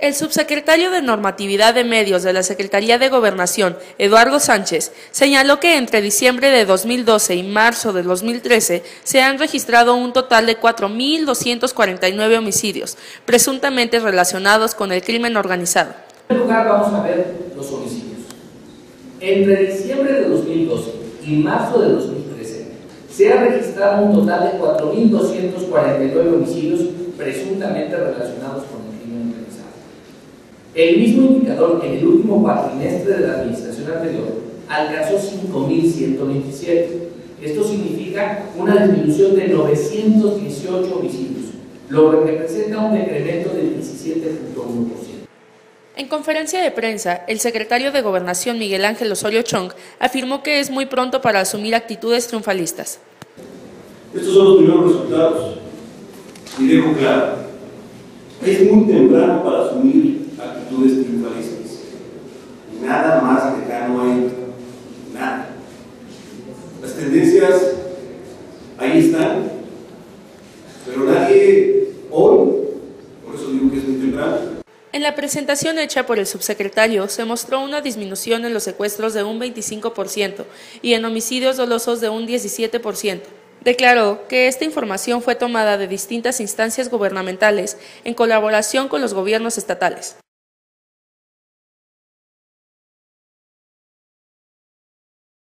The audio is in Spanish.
El subsecretario de Normatividad de Medios de la Secretaría de Gobernación, Eduardo Sánchez, señaló que entre diciembre de 2012 y marzo de 2013 se han registrado un total de 4.249 homicidios, presuntamente relacionados con el crimen organizado. En primer lugar, vamos a ver los homicidios. Entre diciembre de 2012 y marzo de 2013 se ha registrado un total de 4.249 homicidios presuntamente relacionados con el crimen organizado. El mismo indicador en el último cuatrimestre de la administración anterior alcanzó 5.127. Esto significa una disminución de 918 homicidios, lo que representa un decremento del 17.1%. En conferencia de prensa, el secretario de Gobernación Miguel Ángel Osorio Chong afirmó que es muy pronto para asumir actitudes triunfalistas. Estos son los primeros resultados. Y dejo claro, es muy temprano para asumir actitudes triunfalistas. Nada más lejano hay nada. Las tendencias ahí están, pero nadie hoy, por eso digo que es muy temprano. En la presentación hecha por el subsecretario se mostró una disminución en los secuestros de un 25% y en homicidios dolosos de un 17%. Declaró que esta información fue tomada de distintas instancias gubernamentales en colaboración con los gobiernos estatales.